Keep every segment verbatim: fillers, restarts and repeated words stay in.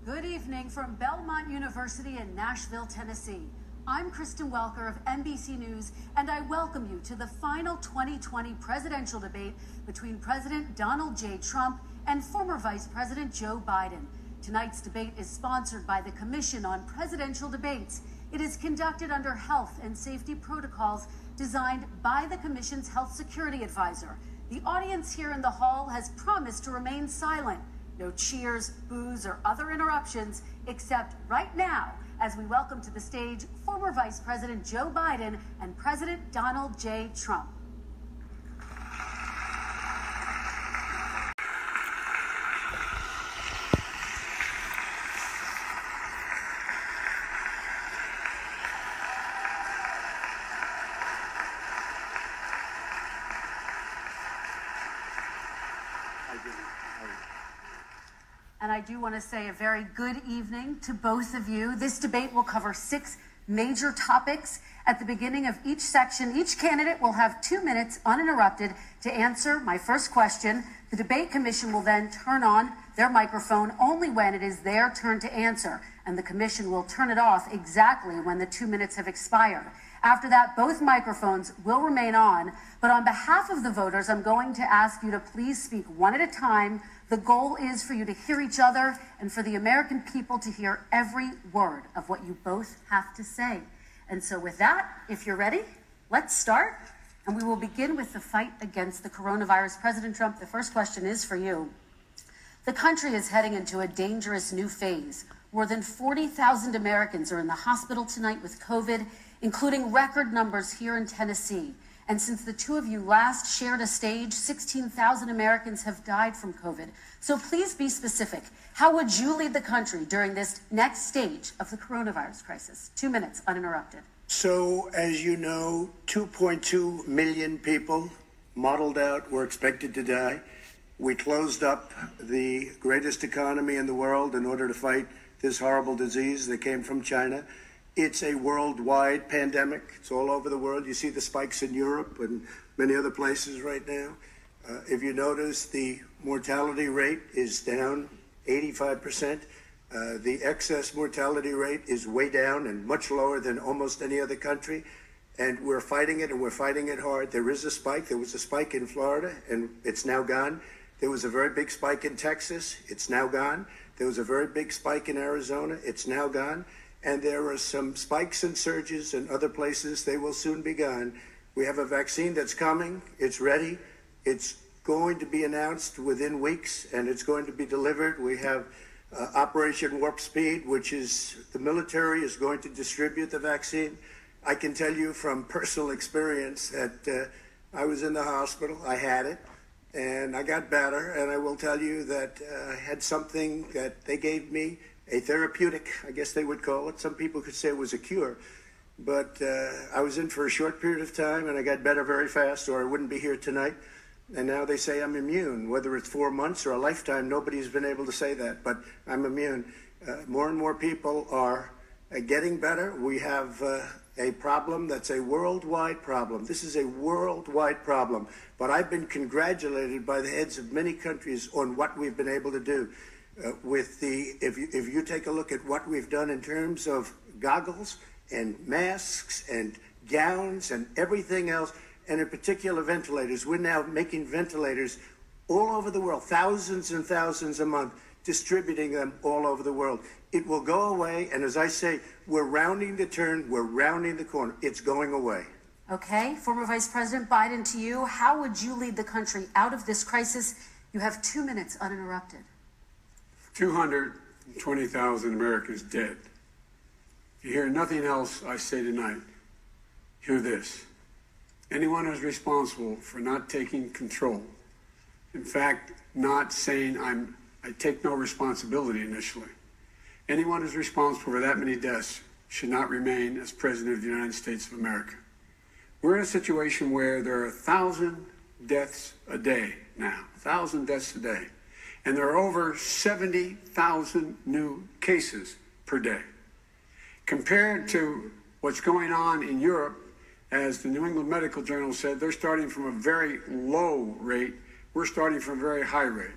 Good evening from Belmont University in Nashville, Tennessee. I'm Kristen Welker of N B C News, and I welcome you to the final twenty twenty presidential debate between President Donald J. Trump and former Vice President Joe Biden. Tonight's debate is sponsored by the Commission on Presidential Debates. It is conducted under health and safety protocols designed by the Commission's health security advisor. The audience here in the hall has promised to remain silent. No cheers, boos, or other interruptions, except right now, as we welcome to the stage former Vice President Joe Biden and President Donald J. Trump. And I do want to say a very good evening to both of you. This debate will cover six major topics. At the beginning of each section, each candidate will have two minutes uninterrupted to answer my first question. The debate commission will then turn on their microphone only when it is their turn to answer, and the commission will turn it off exactly when the two minutes have expired. After that, both microphones will remain on, but on behalf of the voters, I'm going to ask you to please speak one at a time. The goal is for you to hear each other and for the American people to hear every word of what you both have to say. And so with that, if you're ready, let's start. And we will begin with the fight against the coronavirus. President Trump, the first question is for you. The country is heading into a dangerous new phase. More than forty thousand Americans are in the hospital tonight with COVID, including record numbers here in Tennessee. And since the two of you last shared a stage, sixteen thousand Americans have died from COVID. So please be specific. How would you lead the country during this next stage of the coronavirus crisis? Two minutes, uninterrupted. So, as you know, two point two million people modeled out were expected to die. We closed up the greatest economy in the world in order to fight this horrible disease that came from China. It's a worldwide pandemic. It's all over the world. You see the spikes in Europe and many other places right now. Uh, if you notice, the mortality rate is down eighty-five percent. Uh, the excess mortality rate is way down and much lower than almost any other country. And we're fighting it, and we're fighting it hard. There is a spike. There was a spike in Florida, and it's now gone. There was a very big spike in Texas. It's now gone. There was a very big spike in Arizona. It's now gone. And there are some spikes and surges in other places. They will soon be gone. We have a vaccine that's coming. It's ready. It's going to be announced within weeks, and it's going to be delivered. We have uh, Operation Warp Speed, which is the military is going to distribute the vaccine. I can tell you from personal experience that uh, I was in the hospital. I had it, and I got better. And I will tell you that uh, I had something that they gave me, a therapeutic, I guess they would call it. Some people could say it was a cure. But uh, I was in for a short period of time, and I got better very fast, or I wouldn't be here tonight. And now they say I'm immune. Whether it's four months or a lifetime, nobody's been able to say that, but I'm immune. Uh, more and more people are uh, getting better. We have uh, a problem that's a worldwide problem. This is a worldwide problem. But I've been congratulated by the heads of many countries on what we've been able to do. Uh, with the, if you, if you take a look at what we've done in terms of goggles and masks and gowns and everything else, and in particular ventilators, we're now making ventilators all over the world, thousands and thousands a month, distributing them all over the world. It will go away, and as I say, we're rounding the turn, we're rounding the corner. It's going away. Okay, former Vice President Biden, to you, how would you lead the country out of this crisis? You have two minutes uninterrupted. two hundred twenty thousand Americans dead. If you hear nothing else I say tonight, hear this. Anyone who's responsible for not taking control, in fact, not saying I'm, I take no responsibility initially, anyone who's responsible for that many deaths should not remain as President of the United States of America. We're in a situation where there are a thousand deaths a day now, a thousand deaths a day. And there are over seventy thousand new cases per day. Compared to what's going on in Europe, as the New England Medical Journal said, they're starting from a very low rate. We're starting from a very high rate.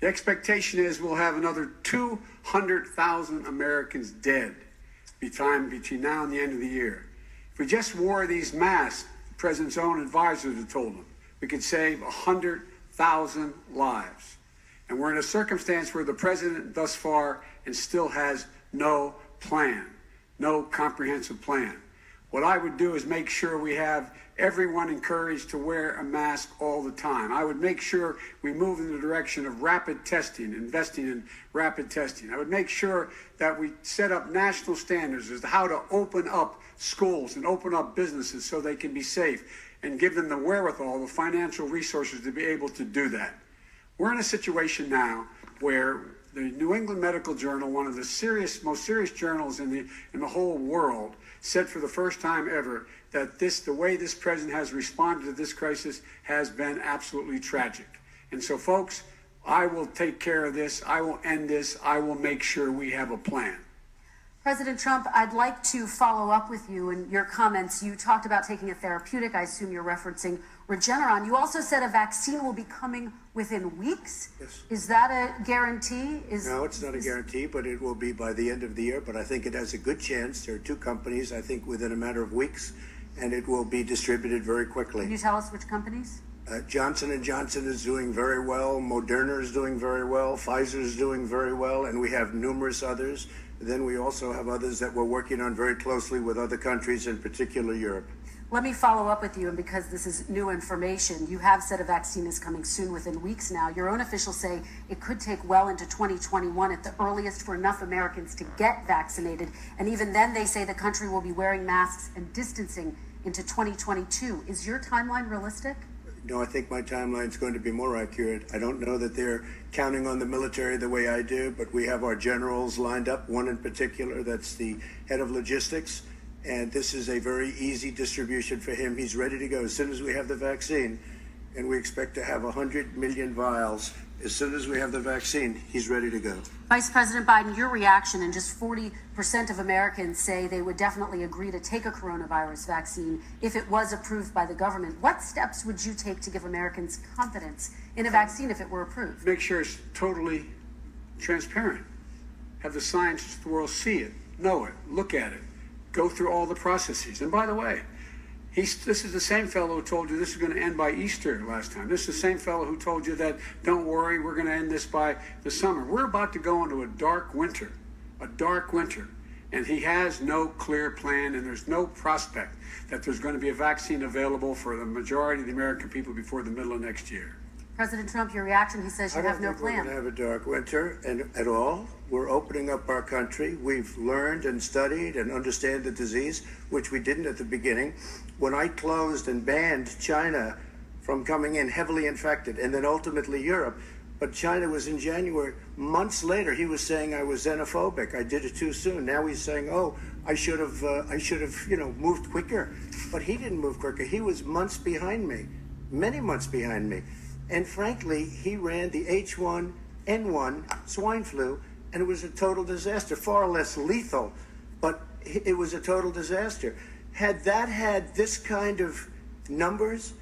The expectation is we'll have another two hundred thousand Americans dead between, between now and the end of the year. If we just wore these masks, the president's own advisors have told him, we could save one hundred thousand lives. And we're in a circumstance where the president thus far and still has no plan, no comprehensive plan. What I would do is make sure we have everyone encouraged to wear a mask all the time. I would make sure we move in the direction of rapid testing, investing in rapid testing. I would make sure that we set up national standards as to how to open up schools and open up businesses so they can be safe, and give them the wherewithal, the financial resources to be able to do that. We're in a situation now where the New England Medical Journal, one of the serious, most serious journals in the in the whole world, said for the first time ever that this, the way this president has responded to this crisis has been absolutely tragic. And so, folks, I will take care of this. I will end this. I will make sure we have a plan. President Trump, I'd like to follow up with you in your comments. You talked about taking a therapeutic. I assume you're referencing Regeneron. You also said a vaccine will be coming within weeks. Yes. Is that a guarantee? Is, no, it's not a guarantee, but it will be by the end of the year. But I think it has a good chance. There are two companies, I think, within a matter of weeks, and it will be distributed very quickly. Can you tell us which companies? Uh, Johnson and Johnson is doing very well. Moderna is doing very well. Pfizer is doing very well. And we have numerous others. Then we also have others that we're working on very closely with other countries, in particular Europe. Let me follow up with you, and because this is new information, you have said a vaccine is coming soon, within weeks now. Your own officials say it could take well into twenty twenty-one at the earliest for enough Americans to get vaccinated. And even then, they say the country will be wearing masks and distancing into twenty twenty-two. Is your timeline realistic? No, I think my timeline is going to be more accurate. I don't know that they're counting on the military the way I do, but we have our generals lined up, one in particular that's the head of logistics, and this is a very easy distribution for him. He's ready to go as soon as we have the vaccine, and we expect to have one hundred million vials. As soon as we have the vaccine, he's ready to go. Vice President Biden, your reaction, and just forty percent of Americans say they would definitely agree to take a coronavirus vaccine if it was approved by the government. What steps would you take to give Americans confidence in a vaccine if it were approved? Make sure it's totally transparent. Have the scientists of the world see it, know it, look at it, go through all the processes. And by the way, He's, this is the same fellow who told you this is going to end by Easter last time. This is the same fellow who told you that, don't worry, we're going to end this by the summer. We're about to go into a dark winter, a dark winter. And he has no clear plan, and there's no prospect that there's going to be a vaccine available for the majority of the American people before the middle of next year. President Trump, your reaction, he says you I don't have no think we're plan. going to have a dark winter and at all. We're opening up our country. We've learned and studied and understand the disease, which we didn't at the beginning. When I closed and banned China from coming in heavily infected, and then ultimately Europe, but China was in January. Months later, he was saying I was xenophobic. I did it too soon. Now he's saying, oh, I should have, uh, I should have, you know, moved quicker. But he didn't move quicker. He was months behind me, many months behind me. And frankly, he ran the H one N one swine flu, and it was a total disaster, far less lethal, but it was a total disaster. Had that had this kind of numbers,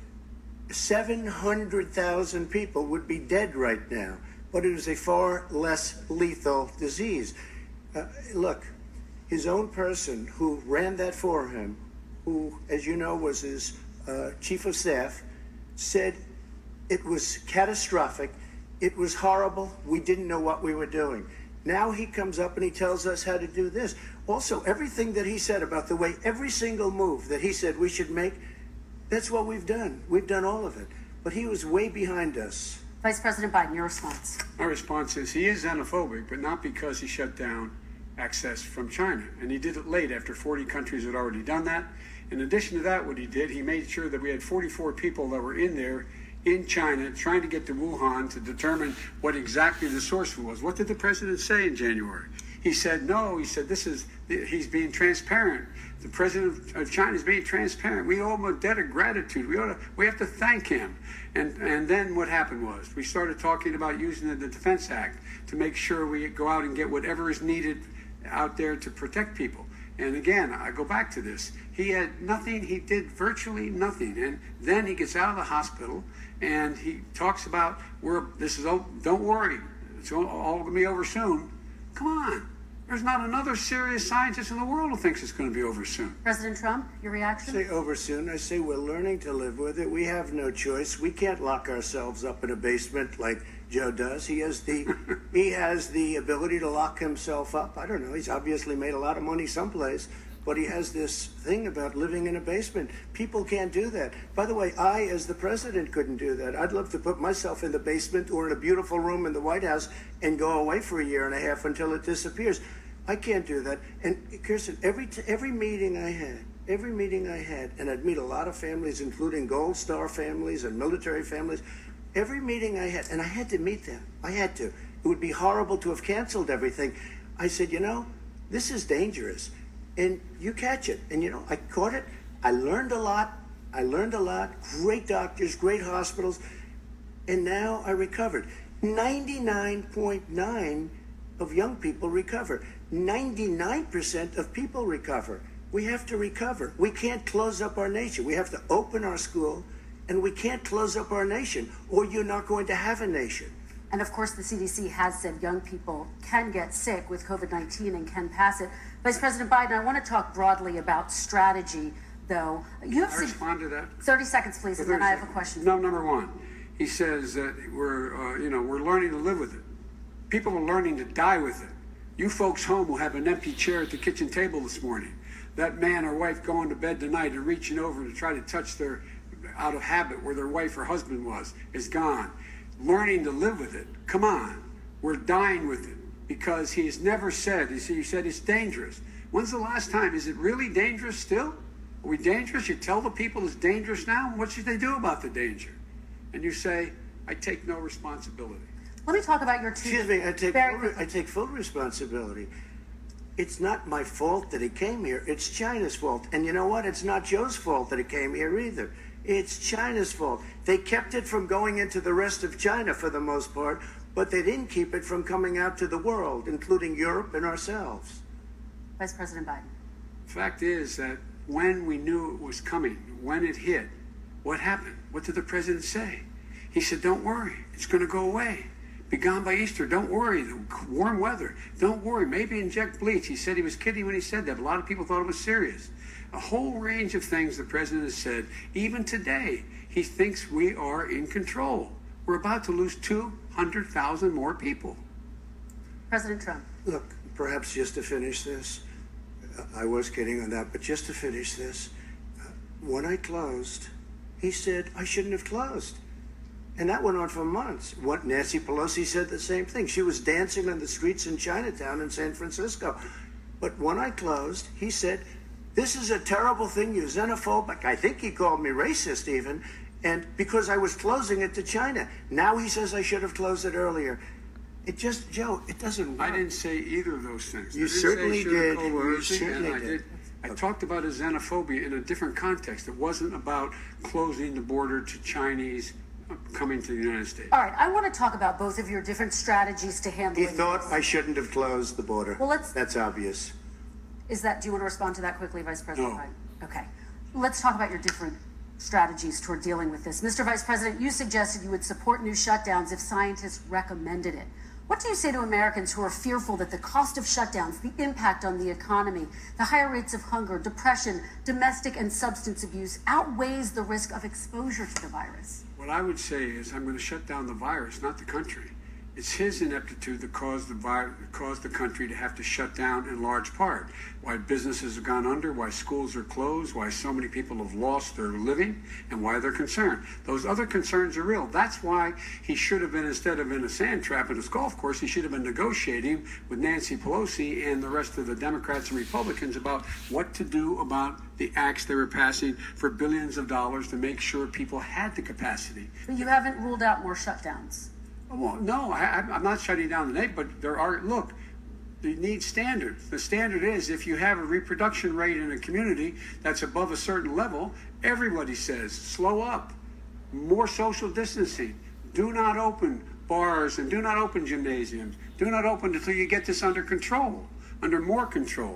seven hundred thousand people would be dead right now, but it was a far less lethal disease. Uh, look, his own person who ran that for him, who, as you know, was his uh, chief of staff, said it was catastrophic, it was horrible, we didn't know what we were doing. Now he comes up and he tells us how to do this. Also, everything that he said about the way, every single move that he said we should make, that's what we've done. We've done all of it. But he was way behind us. Vice President Biden, your response. My response is he is xenophobic, but not because he shut down access from China. And he did it late after forty countries had already done that. In addition to that, what he did, he made sure that we had forty-four people that were in there in China trying to get to Wuhan to determine what exactly the source was. What did the president say in January? He said, no, he said, this is, he's being transparent. The president of China is being transparent. We owe him a debt of gratitude. We ought to, we have to thank him. And, and then what happened was we started talking about using the Defense Act to make sure we go out and get whatever is needed out there to protect people. And again, I go back to this. He had nothing. He did virtually nothing. And then he gets out of the hospital and he talks about, we're, this is, don't worry, it's all, all going to be over soon. Come on. There's not another serious scientist in the world who thinks it's going to be over soon. President Trump, your reaction? I say over soon. I say we're learning to live with it. We have no choice. We can't lock ourselves up in a basement like Joe does. He has the he has the ability to lock himself up. I don't know. He's obviously made a lot of money someplace, but he has this thing about living in a basement. People can't do that. By the way, I, as the president, couldn't do that. I'd love to put myself in the basement or in a beautiful room in the White House and go away for a year and a half until it disappears. I can't do that. And Kirsten, every t- every meeting I had, every meeting I had, and I'd meet a lot of families, including Gold Star families and military families. Every meeting I had, and I had to meet them. I had to. It would be horrible to have canceled everything. I said, you know, this is dangerous, and you catch it. And you know, I caught it. I learned a lot. I learned a lot. Great doctors, great hospitals, and now I recovered. ninety-nine point nine of young people recover. ninety-nine percent of people recover. We have to recover. We can't close up our nation. We have to open our school, and we can't close up our nation, or you're not going to have a nation. And of course, the C D C has said young people can get sick with COVID nineteen and can pass it. Vice President Biden, I want to talk broadly about strategy, though. You have Can I respond to that? thirty seconds, please, and then I have a question. No, number one, he says that we're, uh, you know, we're learning to live with it. People are learning to die with it. You folks home will have an empty chair at the kitchen table this morning. That man or wife going to bed tonight and reaching over to try to touch their, out of habit, where their wife or husband was, is gone. Learning to live with it. Come on. We're dying with it because he has never said, he said it's dangerous. When's the last time? Is it really dangerous still? Are we dangerous? You tell the people it's dangerous now? What should they do about the danger? And you say, I take no responsibility. Let me talk about your two. Excuse me, I take, very full, I take full responsibility. It's not my fault that he came here. It's China's fault. And you know what? It's not Joe's fault that he came here either. It's China's fault. They kept it from going into the rest of China for the most part, but they didn't keep it from coming out to the world, including Europe and ourselves. Vice President Biden. Fact is that when we knew it was coming, when it hit, what happened? What did the president say? He said, don't worry, it's going to go away. Be gone by Easter. Don't worry. The warm weather. Don't worry. Maybe inject bleach. He said he was kidding when he said that. A lot of people thought it was serious. A whole range of things the president has said. Even today, he thinks we are in control. We're about to lose two hundred thousand more people. President Trump. Look, perhaps just to finish this, I was kidding on that, but just to finish this, when I closed, he said I shouldn't have closed. And that went on for months. What Nancy Pelosi said the same thing. She was dancing on the streets in Chinatown in San Francisco. But when I closed, he said, this is a terrible thing. You're xenophobic. I think he called me racist even. And because I was closing it to China. Now he says I should have closed it earlier. It just, Joe, it doesn't work. I didn't say either of those things. You I didn't certainly say did. Sugar You Coalition, certainly and I did. did. I talked about his xenophobia in a different context. It wasn't about closing the border to Chinese coming to the United States. All right, I want to talk about both of your different strategies to handle He this. thought I shouldn't have closed the border. Well, let's- That's obvious. Is that, do you want to respond to that quickly, Vice President No. Biden? Okay. Let's talk about your different strategies toward dealing with this. Mister Vice President, you suggested you would support new shutdowns if scientists recommended it. What do you say to Americans who are fearful that the cost of shutdowns, the impact on the economy, the higher rates of hunger, depression, domestic and substance abuse outweighs the risk of exposure to the virus? What I would say is I'm going to shut down the virus, not the country. It's his ineptitude that caused the vi- caused the country to have to shut down in large part. Why businesses have gone under, why schools are closed, why so many people have lost their living, and why they're concerned. Those other concerns are real. That's why he should have been, instead of in a sand trap at his golf course, he should have been negotiating with Nancy Pelosi and the rest of the Democrats and Republicans about what to do about the acts they were passing for billions of dollars to make sure people had the capacity. But you haven't ruled out more shutdowns. Well, no, I, I'm not shutting down the name, but there are, look, you need standards. The standard is if you have a reproduction rate in a community that's above a certain level, everybody says, slow up, more social distancing, do not open bars and do not open gymnasiums, do not open until you get this under control, under more control.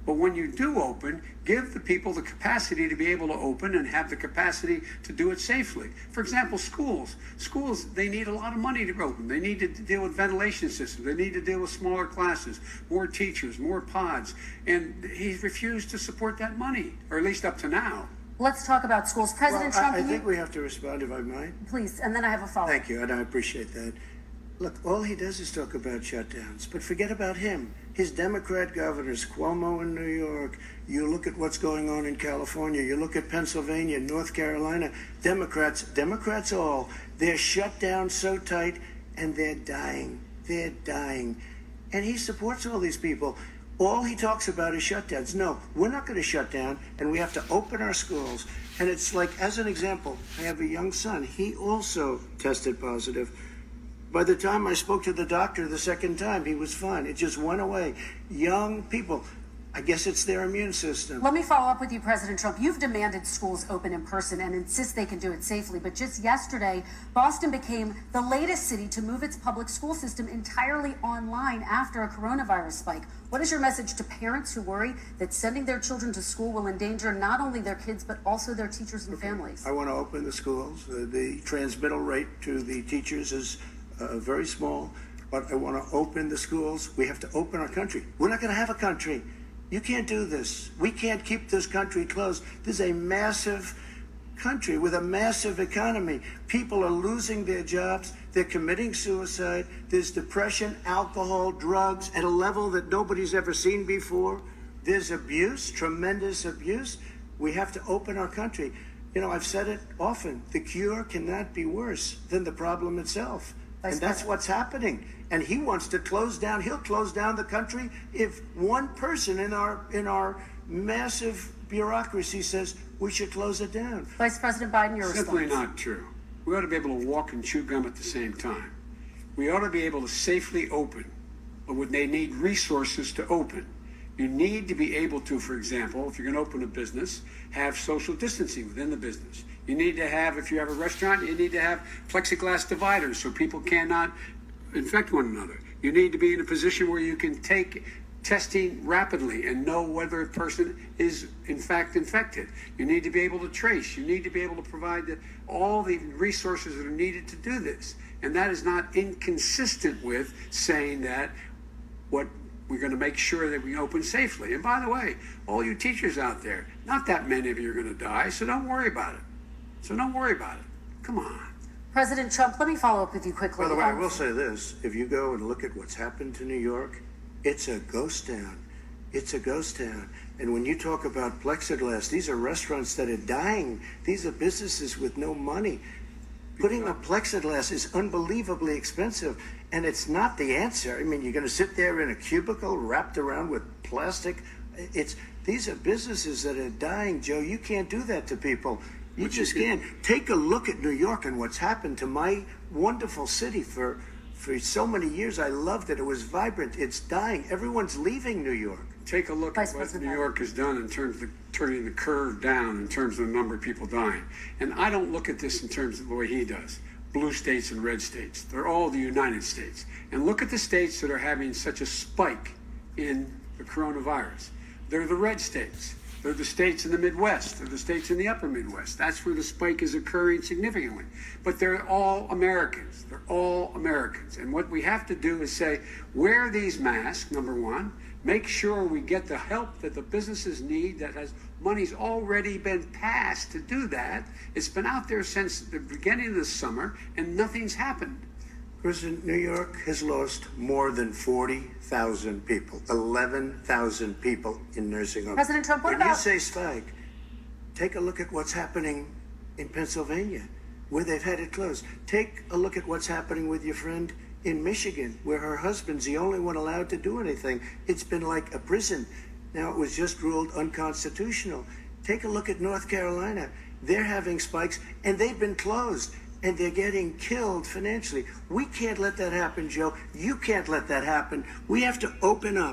But when you do open, give the people the capacity to be able to open and have the capacity to do it safely. For example, schools. Schools, they need a lot of money to open. They need to deal with ventilation systems. They need to deal with smaller classes, more teachers, more pods. And he's refused to support that money, or at least up to now. Let's talk about schools. President well, Trump, I, I you... think we have to respond, if I might. Please, and then I have a follow-up. Thank you, and I appreciate that. Look, all he does is talk about shutdowns, but forget about him. His Democrat governors, Cuomo in New York, you look at what's going on in California, you look at Pennsylvania, North Carolina, Democrats, Democrats all, they're shut down so tight, and they're dying. They're dying. And he supports all these people. All he talks about is shutdowns. No, we're not going to shut down, and we have to open our schools. And it's like, as an example, I have a young son. He also tested positive. By the time I spoke to the doctor the second time, he was fine. It just went away. Young people, I guess it's their immune system. Let me follow up with you, President Trump. You've demanded schools open in person and insist they can do it safely. But just yesterday, Boston became the latest city to move its public school system entirely online after a coronavirus spike. What is your message to parents who worry that sending their children to school will endanger not only their kids, but also their teachers and okay. families? I want to open the schools. Uh, the transmittal rate to the teachers is uh, very small, but I want to open the schools. We have to open our country. We're not going to have a country. You can't do this. We can't keep this country closed. This is a massive country with a massive economy. People are losing their jobs. They're committing suicide. There's depression, alcohol, drugs at a level that nobody's ever seen before. There's abuse, tremendous abuse. We have to open our country. You know, I've said it often. The cure cannot be worse than the problem itself. And that's what's happening. And he wants to close down. He'll close down the country if one person in our in our massive bureaucracy says we should close it down. Vice President Biden, your Simply response. not true. We ought to be able to walk and chew gum at the same time. We ought to be able to safely open, but would they need resources to open? You need to be able to, for example, if you're going to open a business, have social distancing within the business. You need to have, if you have a restaurant, you need to have plexiglass dividers so people cannot infect one another. You need to be in a position where you can take testing rapidly and know whether a person is in fact infected. You need to be able to trace. You need to be able to provide the, all the resources that are needed to do this. And that is not inconsistent with saying that what we're going to make sure that we open safely. And by the way, all you teachers out there, not that many of you are going to die, so don't worry about it. So don't worry about it. Come on. President Trump, let me follow up with you quickly. By the way, I Um, will say this. If you go and look at what's happened to New York, it's a ghost town. It's a ghost town. And when you talk about plexiglass, these are restaurants that are dying. These are businesses with no money. Putting up plexiglass is unbelievably expensive, and it's not the answer. I mean, you're going to sit there in a cubicle wrapped around with plastic. It's these are businesses that are dying, Joe. You can't do that to people. You just can't. Take a look at New York and what's happened to my wonderful city for for so many years. I loved it. It was vibrant. It's dying. Everyone's leaving New York. Take a look Vice at what President New Biden. York has done in terms of turning the curve down in terms of the number of people dying. And I don't look at this in terms of the way he does. Blue states and red states. They're all the United States. And look at the states that are having such a spike in the coronavirus. They're the red states. They're the states in the Midwest. They're the states in the upper Midwest. That's where the spike is occurring significantly. But they're all Americans. They're all Americans. And what we have to do is say, wear these masks, number one. Make sure we get the help that the businesses need that has money's already been passed to do that. It's been out there since the beginning of the summer, and nothing's happened. President, New York has lost more than forty thousand people, eleven thousand people in nursing homes. President Trump, what when about... you say spike, take a look at what's happening in Pennsylvania, where they've had it closed. Take a look at what's happening with your friend in Michigan, where her husband's the only one allowed to do anything. It's been like a prison. Now it was just ruled unconstitutional. Take a look at North Carolina. They're having spikes, and they've been closed, and they're getting killed financially. We can't let that happen, Joe. You can't let that happen. We have to open up,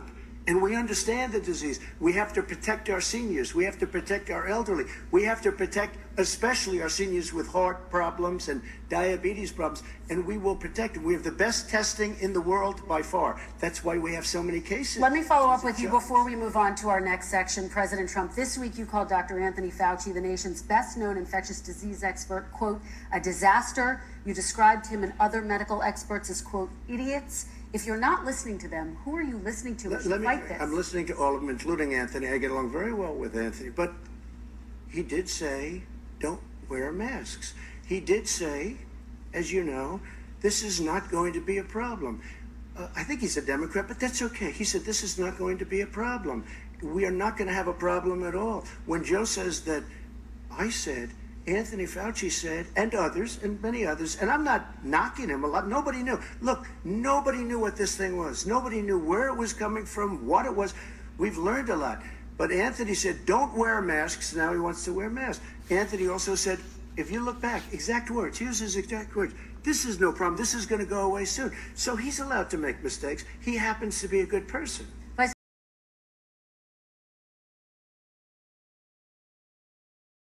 And we understand the disease. We have to protect our seniors. We have to protect our elderly. We have to protect especially our seniors with heart problems and diabetes problems. And we will protect them. We have the best testing in the world by far. That's why we have so many cases. Let me follow up with you before we move on to our next section. President Trump, this week you called Doctor Anthony Fauci, the nation's best-known infectious disease expert, quote, a disaster. You described him and other medical experts as, quote, idiots. If you're not listening to them, who are you listening to as you Let me, fight this? I'm listening to all of them, including Anthony. I get along very well with Anthony. But he did say, don't wear masks. He did say, as you know, this is not going to be a problem. Uh, I think he's a Democrat, but that's okay. He said, this is not going to be a problem. We are not going to have a problem at all. When Joe says that, I said, Anthony Fauci said, and others, and many others, and I'm not knocking him a lot. Nobody knew. Look, nobody knew what this thing was. Nobody knew where it was coming from, what it was. We've learned a lot. But Anthony said, don't wear masks. Now he wants to wear masks. Anthony also said, if you look back, exact words, here's his exact words. This is no problem. This is going to go away soon. So he's allowed to make mistakes. He happens to be a good person.